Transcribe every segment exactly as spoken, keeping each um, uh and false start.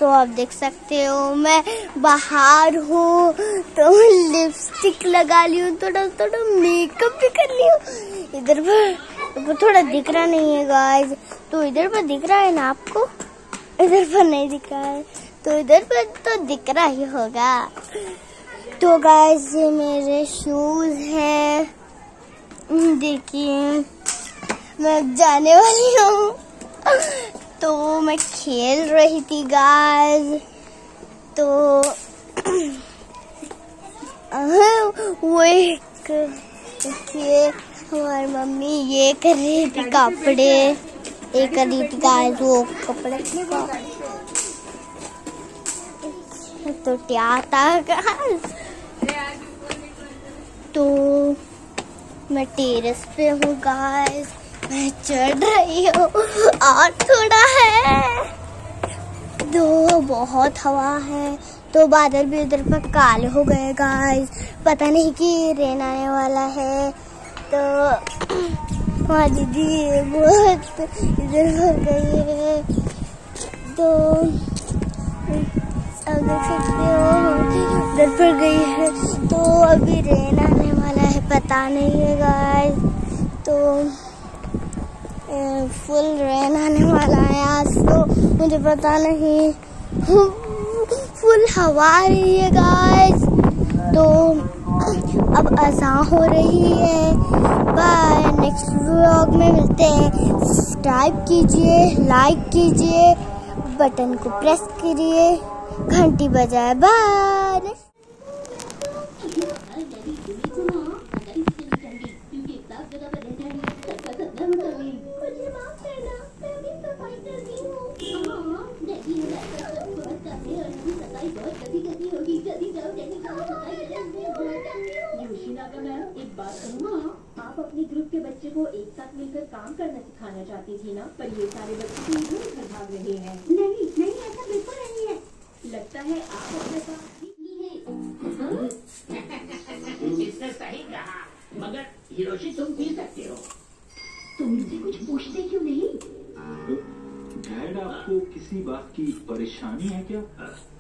तो आप देख सकते हो मैं बाहर हूँ, तो लिपस्टिक लगा ली हूँ, थोड़ा थोड़ा मेकअप भी कर ली हूँ। इधर पर थोड़ा दिख रहा नहीं है गाइस, तो इधर पर दिख रहा है ना आपको? इधर पर नहीं दिख रहा है, तो इधर पर तो दिख रहा ही होगा। तो गाइस ये मेरे शूज हैं, देखिए मैं जाने वाली हूँ। तो मैं खेल रही थी गाइस, तो वो एक देखिए हमारी मम्मी ये कर रही थी कपड़े, ये कर रही थी गाइस वो कपड़े, तो क्या था गाइस। तो मैं टेरेस पे हूँ गाइस, मैं चढ़ रही हूँ और थोड़ा है, तो बहुत हवा है, तो बादल भी इधर पर काले हो गए गाइस, पता नहीं कि रेन आने वाला है। तो वहाँ दीदी बहुत इधर हो गई है, तो अब देख सकते हो इधर पर गई है, तो अभी रेन आने वाला है, पता नहीं है गाइस। तो फुल रेन आने वाला है आज, तो मुझे पता नहीं, फुल हवा आ रही है गाइस। तो अब अज़ान हो रही है, बाय, नेक्स्ट व्लॉग में मिलते हैं। सब्सक्राइब कीजिए, लाइक कीजिए, बटन को प्रेस करिए, घंटी बजाए, बाय। एक बात कहूँ, आप अपने ग्रुप के बच्चे को एक साथ मिलकर काम करना सिखाना चाहती थी ना, पर ये सारे बच्चे तो इधर उधर भाग रहे हैं। नहीं नहीं, ऐसा बिल्कुल नहीं है, लगता है आप अपने काम इसने सही कहा, मगर हिरोशी तुम पी सकते हो। तुम मुझसे कुछ पूछते क्यों नहीं? डैड, आपको किसी बात की परेशानी है क्या?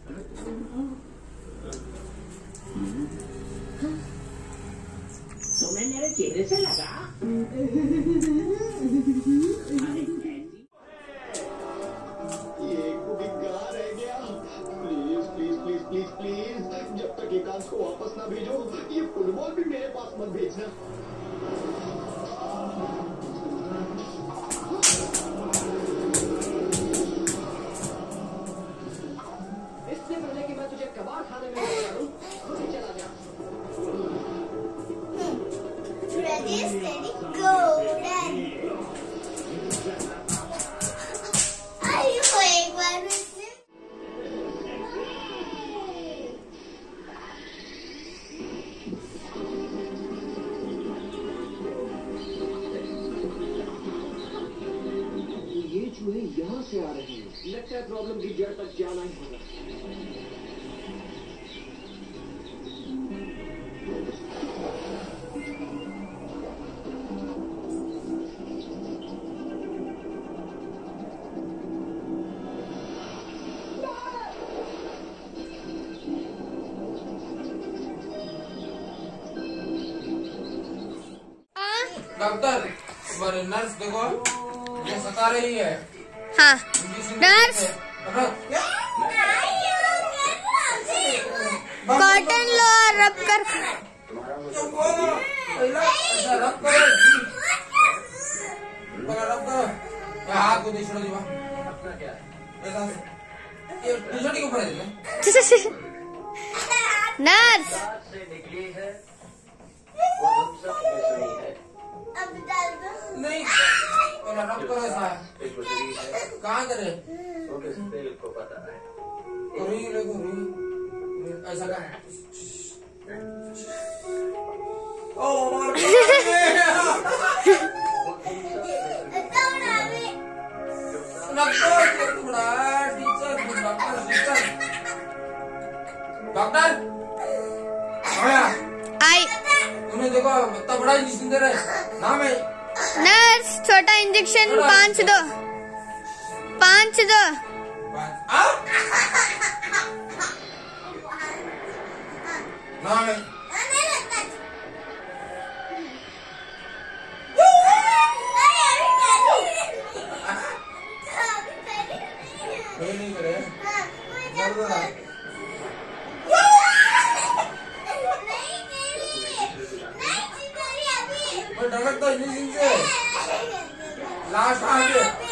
तुम्हें मेरे चेहरे से लगा? ये गुनहगार रह गया। Please please please please please, जब तक एकांश को वापस ना भेजो, ये फुटबॉल भी मेरे पास मत भेजना। इससे पहले कि मैं तुझे कबाड़ खाने में डालूं, चला जा। Ready, steady, go, then. आई हो एक बार मुझसे। ये चूहे यहाँ से आ रहे हैं, लगता है प्रॉब्लम की जड़ तक जाना ही होगा। डॉक्टर, तुम्हारी नर्स देखो, ये सता रही है। हाँ नर्स, कॉटन लो और रब कर। ऐसा रब करो, रब करो, हाथ को छोड़ो जीवा। ऐसा ये टी-शर्ट के ऊपर है। नर्स नहीं, रब करो ऐसा। कहाँ करे? को पता है। रुई देखो, रुई ऐसा का है। ओ मार डॉक्टर आई। उन्हें देखो इतना बड़ा इंजेक्शन दे रहे नाम है। नर्स छोटा इंजेक्शन पाँच दो, पाँच दो। नौ में नहीं करे डरक तो इन्हीं से लास्ट आ गए।